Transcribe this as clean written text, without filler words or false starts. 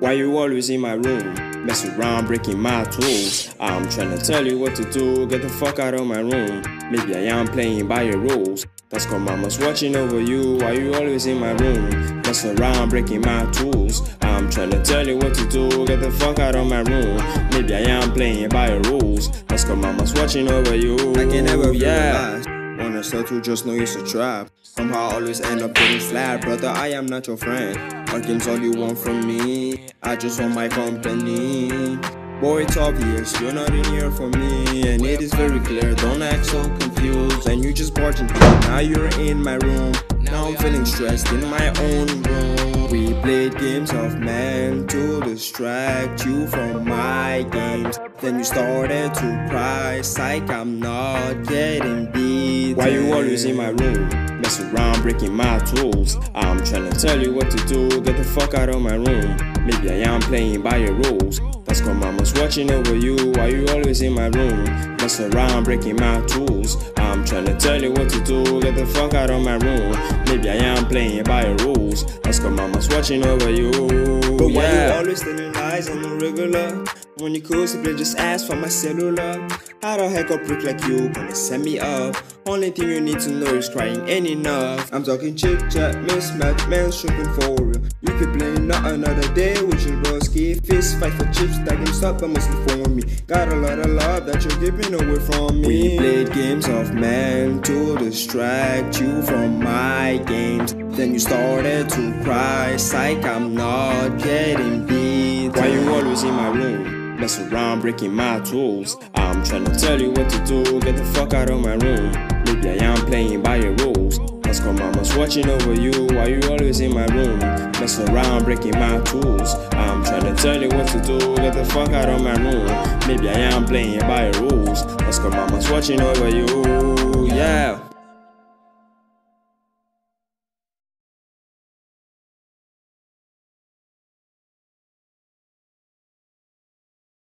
Why you always in my room? Mess around breaking my tools. I'm trying to tell you what to do. Get the fuck out of my room. Maybe I am playing by your rules. That's cause mama's watching over you. Why you always in my room? Mess around breaking my tools. I'm trying to tell you what to do. Get the fuck out of my room. Maybe I am playing by your rules. That's cause mama's watching over you. I can never realize. Wanna start to just know it's a trap. Somehow always end up getting flat. Brother, I am not your friend. What game's all you want from me? I just want my company. Boy, it's obvious, you're not in here for me. And it is very clear, don't act so confused. And you just barging here, now you're in my room. Now I'm feeling stressed in my own room. We played games of man to distract you from my games. Then you started to cry, psych, I'm not getting beat. Why you always in my room? Mess around breaking my tools. I'm trying to tell you what to do. Get the fuck out of my room. Maybe I am playing by your rules. That's cause mama's watching over you. Why you always in my room? Mess around breaking my tools. I'm trying to tell you what to do. Get the fuck out of my room. Maybe I am playing by your rules. That's cause mama's watching over you. But why you always telling lies on the regular? When you could simply just ask for my cellular. How the heck a prick like you gonna set me up? Only thing you need to know is crying ain't enough. I'm talking chit chat, mismatch, man stripping for real. You could play not another day with your broski. Fist fight for chips, that game stop, but mostly for me. Got a lot of love that you're giving away from me. We played games of man to distract you from my games. Then you started to cry, psych, I'm not getting beat. Why you always in my room? Mess around breaking my tools. I'm trying to tell you what to do. Get the fuck out of my room. Maybe I am playing by your rules. That's cause mama's watching over you. Why you always in my room? Mess around breaking my tools. I'm trying to tell you what to do. Get the fuck out of my room. Maybe I am playing by your rules. That's cause mama's watching over you. Yeah.